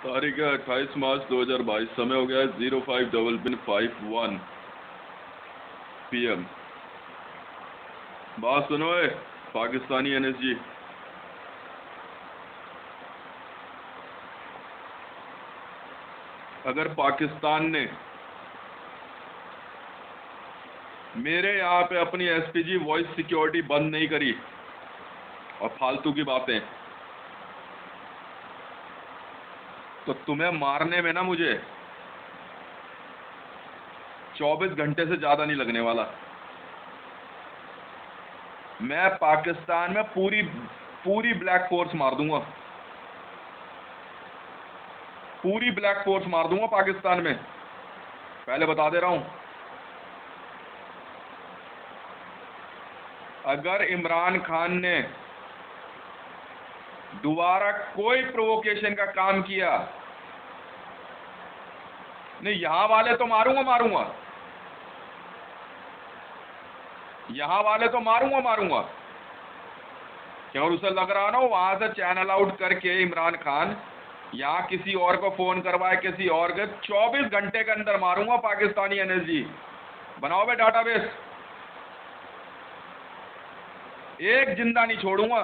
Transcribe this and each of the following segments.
तारीख है 28 मार्च 2022। समय हो गया है 05:51 PM। बात सुनो है पाकिस्तानी NSG। अगर पाकिस्तान ने मेरे यहाँ पे अपनी SPG वॉइस सिक्योरिटी बंद नहीं करी और फालतू की बातें, तो तुम्हें मारने में ना मुझे 24 घंटे से ज्यादा नहीं लगने वाला। मैं पाकिस्तान में पूरी ब्लैक फोर्स मार दूंगा, पूरी ब्लैक फोर्स मार दूंगा पाकिस्तान में, पहले बता दे रहा हूं। अगर इमरान खान ने दोबारा कोई प्रोवोकेशन का काम किया, नहीं यहां वाले तो मारूंगा, यहां वाले तो मारूंगा। क्यों उसे लग रहा ना वहां से चैनल आउट करके इमरान खान यहां किसी और को फोन करवाए, किसी और के 24 घंटे के अंदर मारूंगा पाकिस्तानी NSG। बनाओ बे डाटाबेस, एक जिंदा नहीं छोड़ूंगा,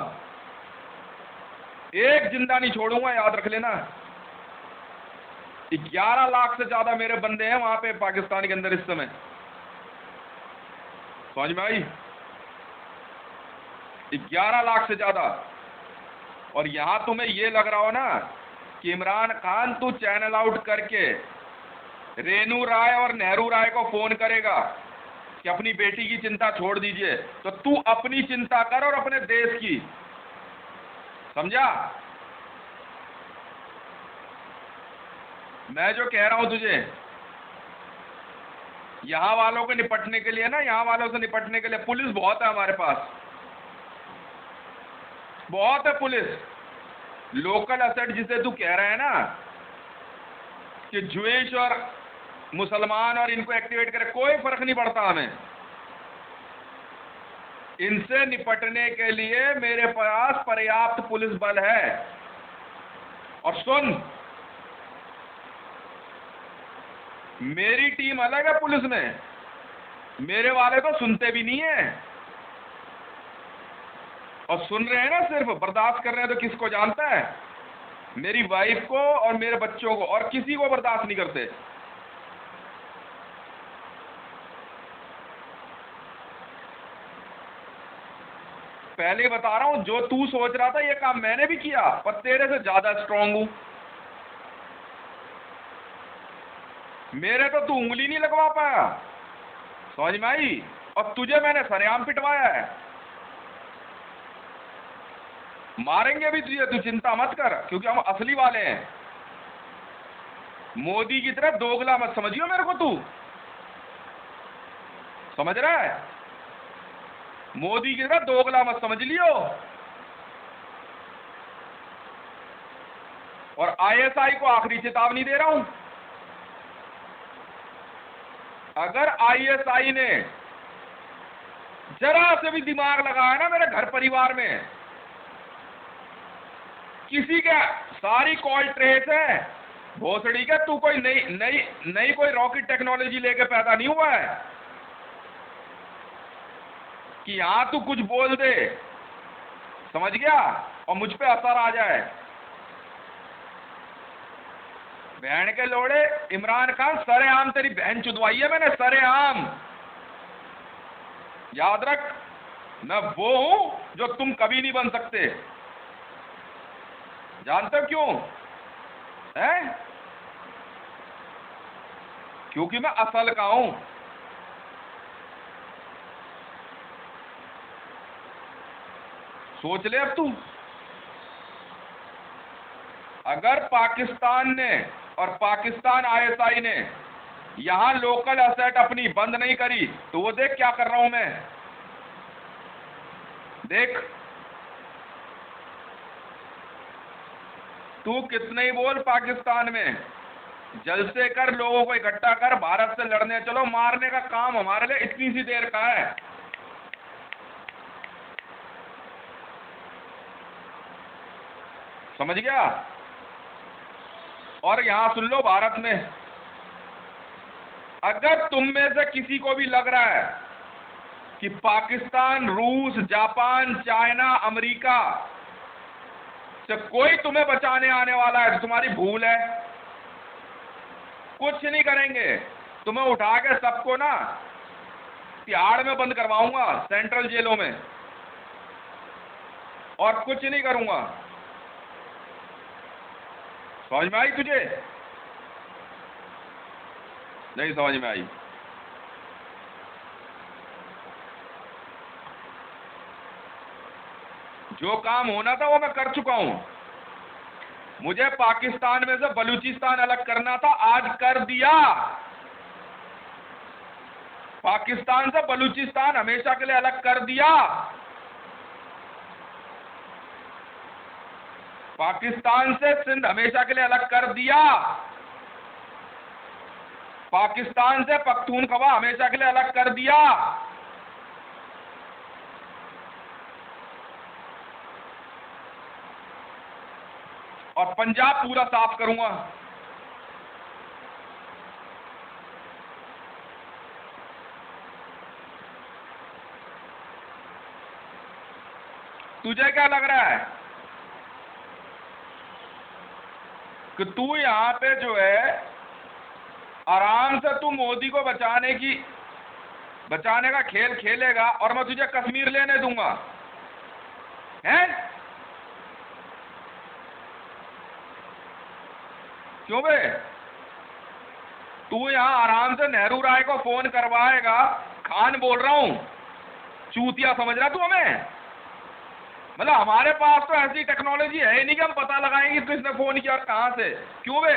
एक जिंदा नहीं छोड़ूंगा, याद रख लेना। 11 लाख से ज्यादा मेरे बंदे हैं वहां पे पाकिस्तान के अंदर इस समय, समझ में आई? 11 लाख से ज्यादा। और यहां तुम्हें यह लग रहा हो ना कि इमरान खान तू चैनल आउट करके रेनू राय और नेहरू राय को फोन करेगा कि अपनी बेटी की चिंता छोड़ दीजिए, तो तू अपनी चिंता कर और अपने देश की, समझा? मैं जो कह रहा हूं तुझे, यहां वालों को निपटने के लिए ना, यहां वालों से निपटने के लिए पुलिस बहुत है हमारे पास, बहुत है पुलिस। लोकल असेट जिसे तू कह रहा है ना कि ज्यूइश और मुसलमान और इनको एक्टिवेट करे, कोई फर्क नहीं पड़ता हमें। इनसे निपटने के लिए मेरे पास पर्याप्त पुलिस बल है। और सुन, मेरी टीम अलग है पुलिस में, मेरे वाले तो सुनते भी नहीं है। और सुन रहे हैं ना, सिर्फ बर्दाश्त कर रहे हैं तो किसको जानता है? मेरी वाइफ को और मेरे बच्चों को, और किसी को बर्दाश्त नहीं करते। पहले बता रहा हूं, जो तू सोच रहा था ये काम मैंने भी किया, पर तेरे से ज्यादा स्ट्रांग हूं। मेरे तो तू उंगली नहीं लगवा पाया, समझ में आई? और तुझे मैंने सरेआम पिटवाया है। मारेंगे भी तुझे, तू चिंता मत कर, क्योंकि हम असली वाले हैं। मोदी की तरह दोगला मत समझियो मेरे को, तू समझ रहा है? मोदी की तरह दोगला मत समझ लियो। और ISI को आखिरी चेतावनी दे रहा हूं, अगर ISI ने जरा से भी दिमाग लगाया ना मेरे घर परिवार में, किसी का सारी कॉल ट्रेस है भोसड़ी का, तू कोई नई कोई रॉकेट टेक्नोलॉजी लेके पैदा नहीं हुआ है कि यहां तू कुछ बोल दे, समझ गया, और मुझ पे असर आ जाए। बहन के लोड़े, इमरान खान सरेआम तेरी बहन चुदवाई है मैंने, सरेआम। याद रख, मैं वो हूं जो तुम कभी नहीं बन सकते। जानते हो क्यों? है क्योंकि मैं असल का हूं। सोच ले अब तू, अगर पाकिस्तान ने और पाकिस्तान ISI ने यहां लोकल असेट अपनी बंद नहीं करी, तो वो देख क्या कर रहा हूं मैं, देख। तू कितने ही बोल, पाकिस्तान में जलसे कर, लोगों को इकट्ठा कर, भारत से लड़ने चलो, मारने का काम हमारे लिए इतनी सी देर का है। समझ गया? और यहां सुन लो, भारत में अगर तुम में से किसी को भी लग रहा है कि पाकिस्तान, रूस, जापान, चाइना, अमेरिका से कोई तुम्हें बचाने आने वाला है, तो तुम्हारी भूल है। कुछ नहीं करेंगे, तुम्हें उठा के सबको ना तिहाड़ में बंद करवाऊंगा, सेंट्रल जेलों में, और कुछ नहीं करूंगा। समझ में आई तुझे? नहीं समझ में आई? जो काम होना था वो मैं कर चुका हूं। मुझे पाकिस्तान में से बलूचिस्तान अलग करना था, आज कर दिया। पाकिस्तान से बलूचिस्तान हमेशा के लिए अलग कर दिया। पाकिस्तान से सिंध हमेशा के लिए अलग कर दिया। पाकिस्तान से पख्तूनख्वा हमेशा के लिए अलग कर दिया। और पंजाब पूरा साफ करूंगा। तुझे क्या लग रहा है कि तू यहां पे जो है आराम से तू मोदी को बचाने का खेल खेलेगा और मैं तुझे कश्मीर लेने दूंगा? हैं? क्यों बे? तू यहां आराम से नेहरू राय को फोन करवाएगा। खान बोल रहा हूं, चूतिया समझ रहा तू हमें? मतलब हमारे पास तो ऐसी टेक्नोलॉजी है ही नहीं कि हम पता लगाएंगे किसने फोन किया और कहां से। क्यों बे?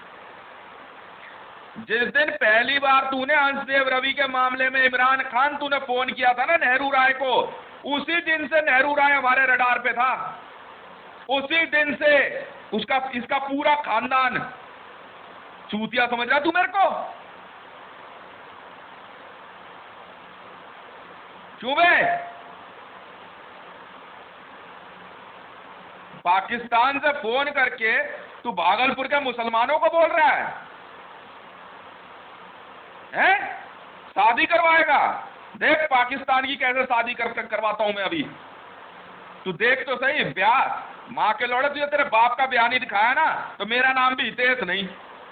जिस दिन पहली बार तूने अंशदेव रवि के मामले में इमरान खान तूने फोन किया था ना नेहरू राय को, उसी दिन से नेहरू राय हमारे रडार पे था। उसी दिन से इसका पूरा खानदान। चूतिया समझ रहा तू मेरे को? क्यों बे? पाकिस्तान से फोन करके तू भागलपुर के मुसलमानों को बोल रहा है? हैं? शादी करवाएगा? देख पाकिस्तान की कैसे शादी करवाता हूं मैं अभी। तू देख तो सही। ब्याह माँ के लौड़े, तुझे तेरे बाप का ब्याह नहीं दिखाया ना, तो मेरा नाम भी हितेश नहीं।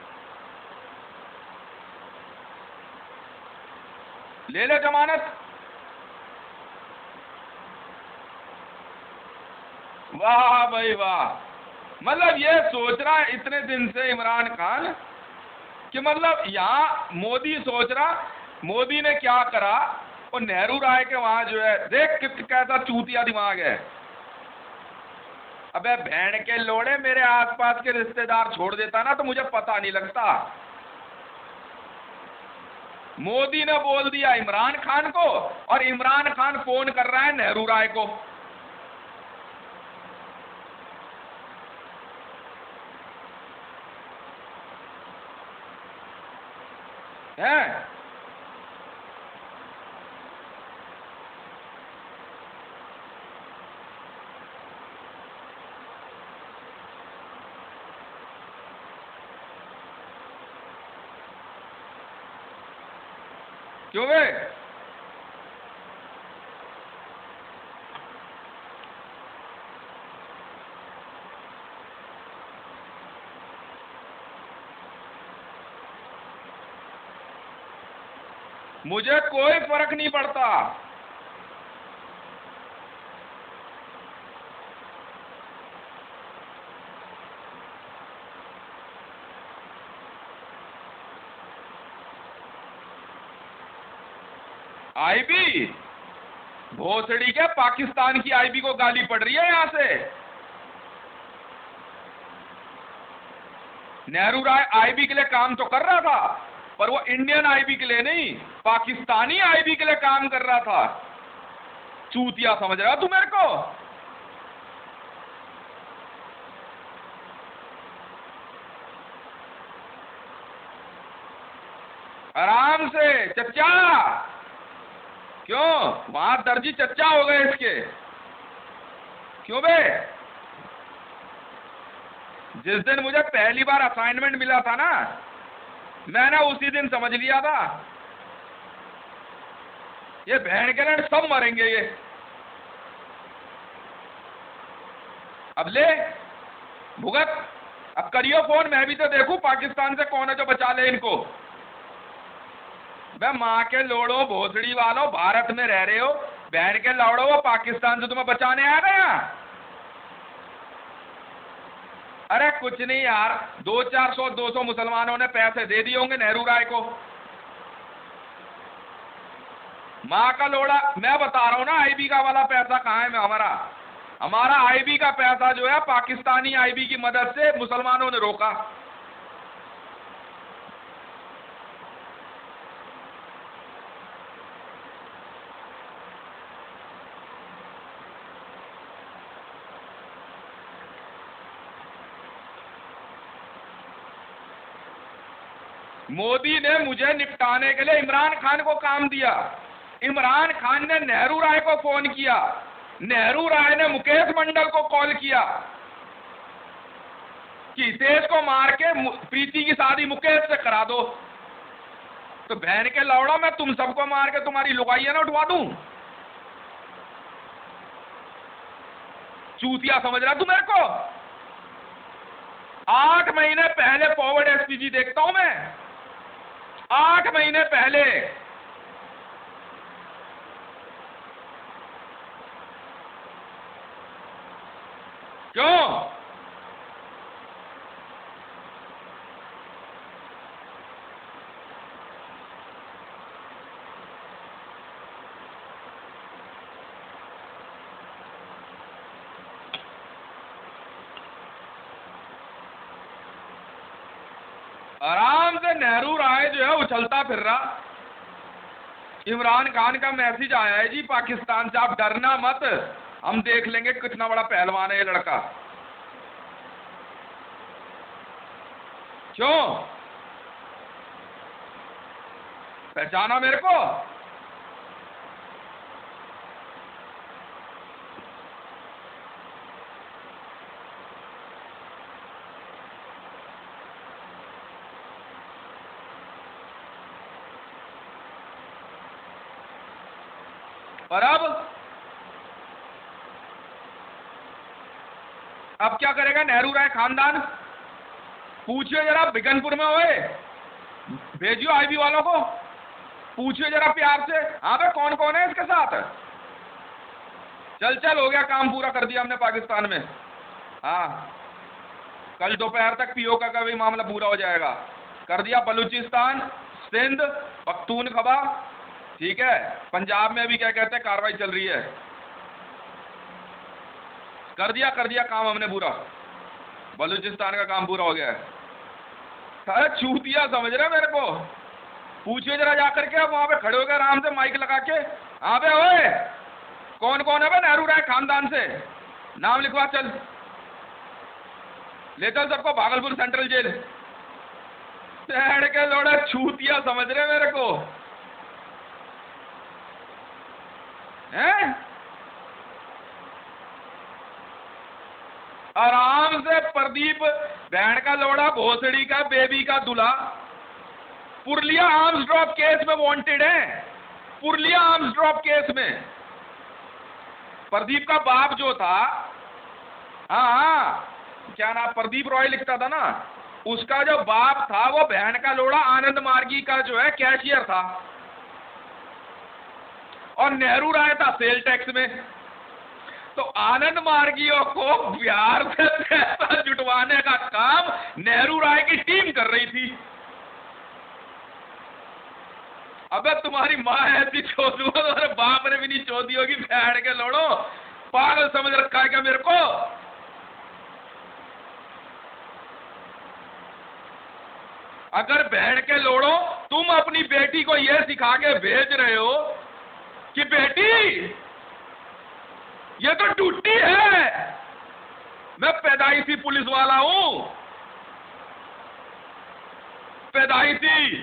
ले ले जमानत। वाह भाई वाह। मतलब ये सोच रहा है इतने दिन से इमरान खान कि मतलब यहां मोदी सोच रहा, मोदी ने क्या करा, और नेहरू राय के वहां जो है देख कैसा चूतिया दिमाग है। अबे भेड़ के लोड़े, मेरे आसपास के रिश्तेदार छोड़ देता ना तो मुझे पता नहीं लगता। मोदी ने बोल दिया इमरान खान को, और इमरान खान फोन कर रहा है नेहरू राय को। है? क्यों बे? मुझे कोई फर्क नहीं पड़ता। आईबी भोसड़ी के पाकिस्तान की आईबी को गाली पड़ रही है यहां से। नेहरू राय आईबी के लिए काम तो कर रहा था, पर वो इंडियन आईबी के लिए नहीं, पाकिस्तानी आईबी के लिए काम कर रहा था। चूतिया समझ रहा तू मेरे को? आराम से चच्चा। क्यों? वहां दर्जी चच्चा हो गए इसके। क्यों बे? जिस दिन मुझे पहली बार असाइनमेंट मिला था ना, मैंने उसी दिन समझ लिया था ये बहन के लड़ सब मरेंगे ये। अब ले भुगत, अब करियो फोन, मैं भी तो देखूं पाकिस्तान से कौन है जो बचा ले इनको। बे माँ के लोड़ो भोसड़ी वालों, भारत में रह रहे हो, बहन के लौड़ो, वो पाकिस्तान से तुम्हें बचाने आ गया। अरे कुछ नहीं यार, 200 मुसलमानों ने पैसे दे दिए होंगे नेहरू राय को। माँ का लोड़ा, मैं बता रहा हूं ना, आईबी का वाला पैसा कहाँ है? हमारा आईबी का पैसा जो है पाकिस्तानी आईबी की मदद से मुसलमानों ने रोका। मोदी ने मुझे निपटाने के लिए इमरान खान को काम दिया। इमरान खान ने नेहरू राय को फोन किया, नेहरू राय ने मुकेश मंडल को कॉल किया कि हितेश को मार के प्रीति की शादी मुकेश से करा दो। तो बहन के लौड़ा, मैं तुम सबको मार के तुम्हारी लुगाइयां ना उठवा दूं? चूतिया समझ रहा तू मेरे को? 8 महीने पहले फॉरवर्ड एसपीजी देखता हूं मैं, 8 महीने पहले। क्यों? आराम से नेहरू राय जो है उछलता फिर रहा। इमरान खान का मैसेज आया है जी पाकिस्तान से, आप डरना मत, हम देख लेंगे कितना बड़ा पहलवान है ये लड़का। क्यों? पहचाना मेरे को? और अब क्या करेगा नेहरू राय खानदान? पूछिए जरा, बिगनपुर में होए, भेजियो आईबी वालों को, पूछिए जरा प्यार से, हाँ भाई कौन कौन है इसके साथ। चल हो गया, काम पूरा कर दिया हमने पाकिस्तान में। हाँ, कल दोपहर तक पीओ का भी मामला पूरा हो जाएगा। कर दिया बलूचिस्तान, सिंध, पख्तूनख्वा, ठीक है। पंजाब में भी क्या कहते हैं कार्रवाई चल रही है। कर दिया काम हमने पूरा, बलूचिस्तान का काम पूरा हो गया है। अरे चूतिया समझ रहे मेरे को? पूछिए जरा जाकर के, वहां पे खड़े हो गए आराम से माइक लगा के, हाँ बे ओए कौन कौन है बे नेहरू राय खानदान से, नाम लिखवा, चल ले चल सबको भागलपुर सेंट्रल जेल। के लोड़ा चूतिया समझ रहे मेरे को हैं? आराम से प्रदीप बहन का लोड़ा, भोसड़ी का बेबी का दूल्हा, पुरलिया आर्म्स ड्रॉप केस में वांटेड है। पुरलिया आर्म्स ड्रॉप केस में प्रदीप का बाप जो था, हाँ क्या नाम, प्रदीप रॉय लिखता था ना, उसका जो बाप था वो बहन का लोड़ा आनंद मार्गी का जो है कैशियर था, और नेहरू राय था सेल टैक्स में। तो आनंद मार्गियों को बिहार से पैसा जुटवाने का काम नेहरू राय की टीम कर रही थी। अबे तुम्हारी माँ ऐसी चोदू, तुम्हारे बाप ने भी नहीं चोदी होगी, बैठ के लोड़ो, पागल समझ रखा है क्या मेरे को? अगर बहन के लोड़ो तुम अपनी बेटी को यह सिखा के भेज रहे हो कि बेटी ये तो टूटी है, मैं पैदाइशी पुलिस वाला हूं, पैदाइशी।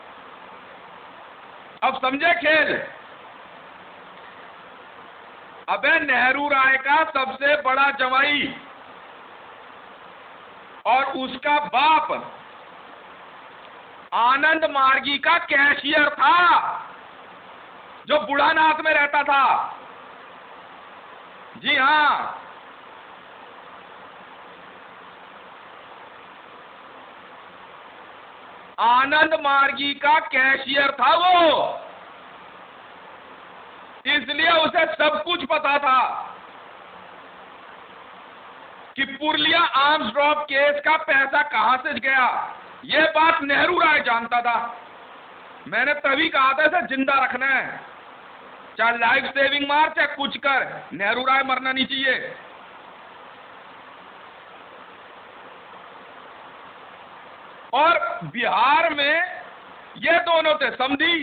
अब समझे खेल? अबे नेहरू राय का सबसे बड़ा जवाई और उसका बाप आनंद मार्गी का कैशियर था, जो बुढ़ानाथ में रहता था। जी हां, आनंद मार्गी का कैशियर था वो, इसलिए उसे सब कुछ पता था कि पुरलिया आर्म्स ड्रॉप केस का पैसा कहां से गया। यह बात नेहरू राय जानता था। मैंने तभी कहा था इसे जिंदा रखना है, चाहे लाइफ सेविंग मार चाहे कुछ कर, नेहरू राय मरना नहीं चाहिए। और बिहार में ये दोनों थे समधी,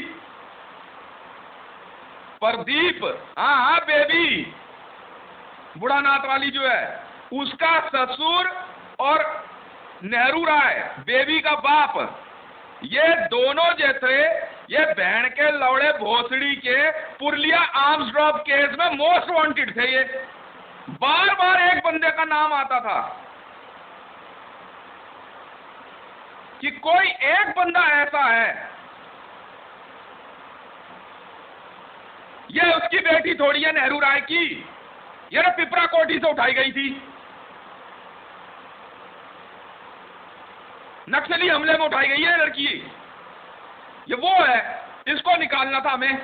प्रदीप, हाँ बेबी बुढ़ानाथ वाली जो है उसका ससुर, और नेहरू राय बेबी का बाप, ये दोनों जैसे ये बहन के लौड़े भोसड़ी के पुरलिया आर्म्स ड्रॉप केस में मोस्ट वांटेड थे। ये बार बार एक बंदे का नाम आता था कि कोई एक बंदा ऐसा है। ये उसकी बेटी थोड़ी है नेहरू राय की, ये ना पिपरा कोठी से उठाई गई थी, नक्सली हमले में उठाई गई है लड़की। ये वो है, इसको निकालना था हमें।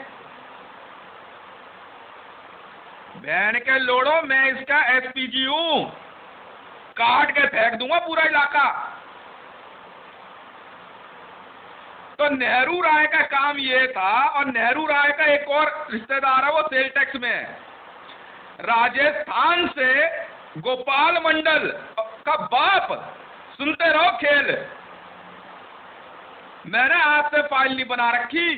बहन के लोड़ो, मैं इसका एसपीजी हूं, काट के फेंक दूंगा पूरा इलाका। तो नेहरू राय का काम ये था, और नेहरू राय का एक और रिश्तेदार है, वो सेल टैक्स में है। राजस्थान से गोपाल मंडल का बाप, सुनते रहो खेल, मैंने आज से फाइल नहीं बना रखी।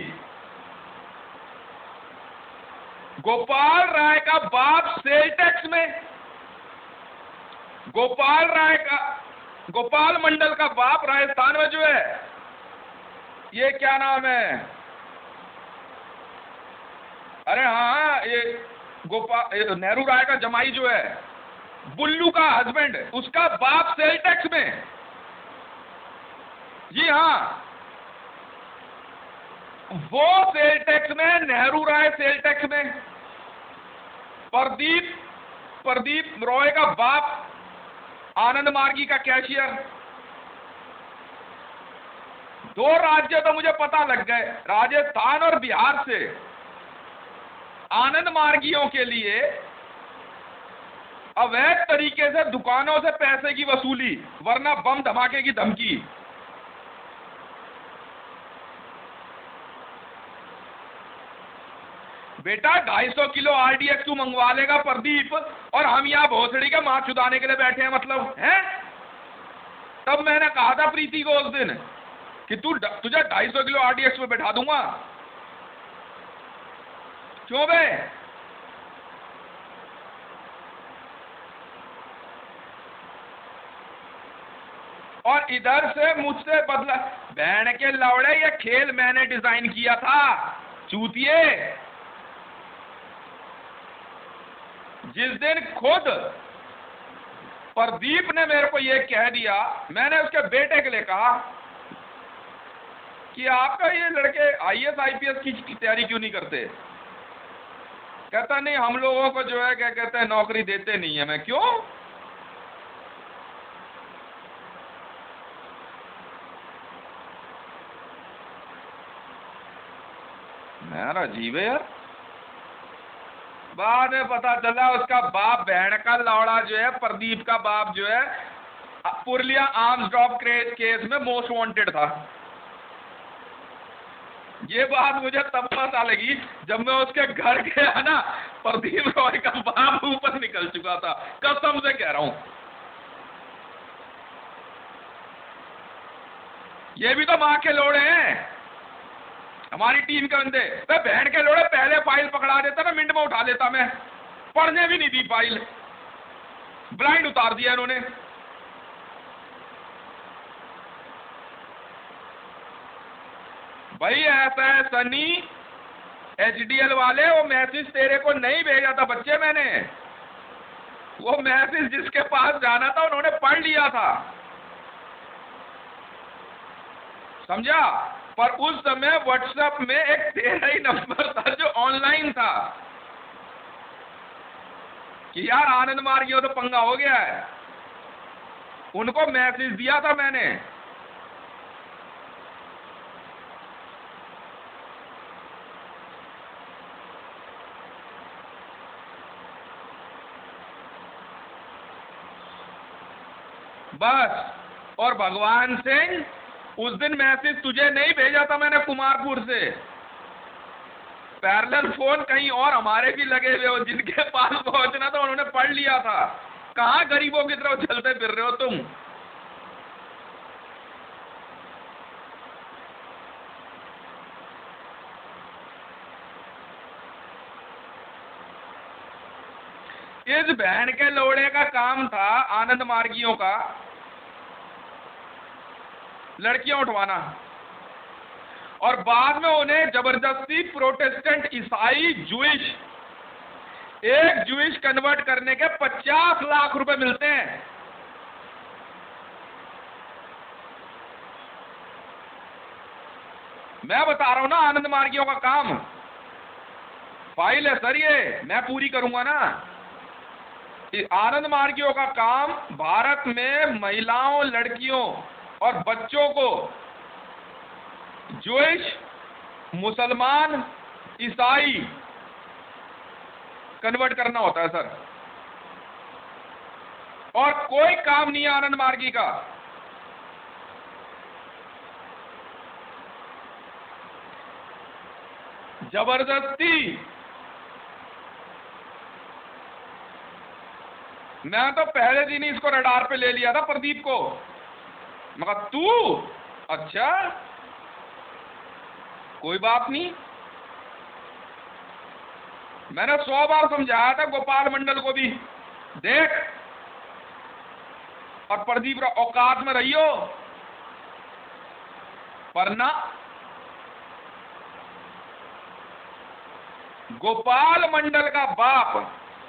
गोपाल राय का बाप सेल टैक्स में, गोपाल मंडल का बाप राजस्थान में जो है, ये क्या नाम है, अरे हाँ, ये नेहरू राय का जमाई जो है, बुल्लू का हस्बैंड, उसका बाप सेल टैक्स में। जी हाँ, वो सेल टैक्स में, नेहरू राय सेल टैक्स में। प्रदीप रॉय का बाप आनंद मार्गी का कैशियर। दो राज्य तो मुझे पता लग गए, राजस्थान और बिहार से आनंद मार्गियों के लिए अवैध तरीके से दुकानों से पैसे की वसूली, वरना बम धमाके की धमकी। बेटा 250 किलो आरडीएक्स तू मंगवा लेगा प्रदीप, और हम यहाँ भोसड़ी के मां चुदाने के लिए बैठे हैं, मतलब हैं। तब मैंने कहा था प्रीति को उस दिन कि तुझे 250 किलो आरडीएक्स में बैठा दूंगा। क्यों बे? और इधर से मुझसे बदला, बहन के लौड़े, ये खेल मैंने डिजाइन किया था चूतिए। जिस दिन खुद प्रदीप ने मेरे को ये कह दिया, मैंने उसके बेटे के लिए कहा कि आपका ये लड़के आईएएस आईपीएस की तैयारी क्यों नहीं करते? कहता नहीं, हम लोगों को जो है क्या कहते हैं, नौकरी देते नहीं है। मैं क्यों? यार अजीब है यार। बाद में पता चला उसका बाप, बहन का लौड़ा जो है, प्रदीप का बाप जो है, पुरलिया आर्म्स ड्रॉप केस में मोस्ट वांटेड था। ये बात मुझे तब पता लगी जब मैं उसके घर गया ना, प्रदीप रॉय का बाप ऊपर निकल चुका था, कसम से कह रहा हूं। ये भी तो मां के लोड़े हैं, हमारी टीम के बंदे। मैं बहन के लोड़े पहले फाइल पकड़ा देता ना, मिनट में उठा लेता मैं। पढ़ने भी नहीं दी फाइल, ब्लाइंड उतार दिया इन्होंने। भाई ऐसा है सनी, HDL वाले, वो मैसेज तेरे को नहीं भेजा था बच्चे मैंने, वो मैसेज जिसके पास जाना था उन्होंने पढ़ लिया था, समझा। पर उस समय व्हाट्सएप में एक तेरा ही नंबर था जो ऑनलाइन था कि यार आनंद मार्गियों तो पंगा हो गया है, उनको मैसेज दिया था मैंने। बस, और भगवान सिंह, उस दिन मैसेज तुझे नहीं भेजा था मैंने कुमारपुर से, पैरेलल फोन कहीं और हमारे भी लगे हुए हो, जिनके पास पहुंचना था उन्होंने पढ़ लिया था। कहां गरीबों की तरफ चलते फिर रहे हो तुम। इस बहन के लोड़े का काम था आनंद मार्गियों का लड़कियां उठवाना, और बाद में उन्हें जबरदस्ती प्रोटेस्टेंट, ईसाई, जूइश, एक जूइश कन्वर्ट करने के 50 लाख रुपए मिलते हैं। मैं बता रहा हूं ना आनंद मार्गियों का काम, फाइल है सर, ये मैं पूरी करूंगा ना। आनंद मार्गियों का काम भारत में महिलाओं, लड़कियों और बच्चों को जूइश, मुसलमान, ईसाई कन्वर्ट करना होता है सर, और कोई काम नहीं है आनंद मार्गी का। जबरदस्ती, मैं तो पहले दिन ही इसको रडार पे ले लिया था प्रदीप को, मैं कहा तू, अच्छा कोई बात नहीं। मैंने 100 बार समझाया था गोपाल मंडल को भी, देख और प्रदीप औकात में रहियो, पर ना, गोपाल मंडल का बाप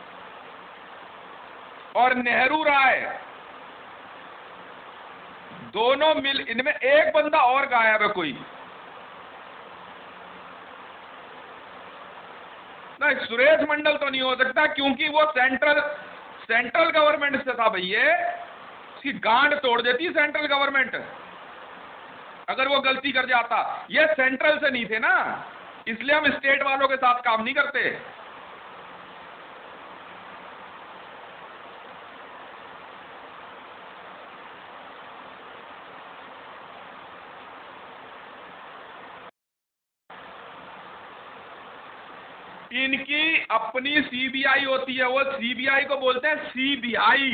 और नेहरू राय दोनों मिल, इनमें एक बंदा और गायब है कोई नहीं, सुरेश मंडल तो नहीं हो सकता, क्योंकि वो सेंट्रल गवर्नमेंट से था भैया, उसकी गांड तोड़ देती सेंट्रल गवर्नमेंट अगर वो गलती कर जाता। ये सेंट्रल से नहीं थे ना, इसलिए हम स्टेट वालों के साथ काम नहीं करते। इनकी अपनी सीबीआई होती है, वो सीबीआई को बोलते हैं सीबीआई,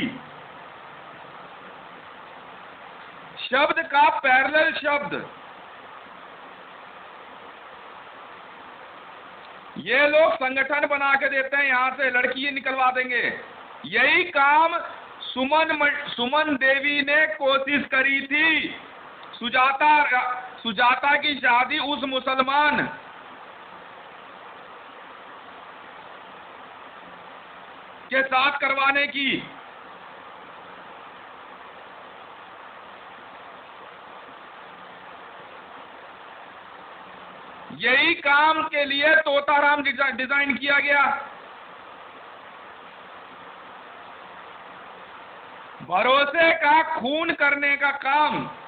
शब्द का पैरेलल शब्द। ये लोग संगठन बना के देते हैं, यहां से लड़की निकलवा देंगे। यही काम सुमन देवी ने कोशिश करी थी, सुजाता की शादी उस मुसलमान के साथ करवाने की। यही काम के लिए तोताराम डिजाइन किया गया। भरोसे का खून करने का काम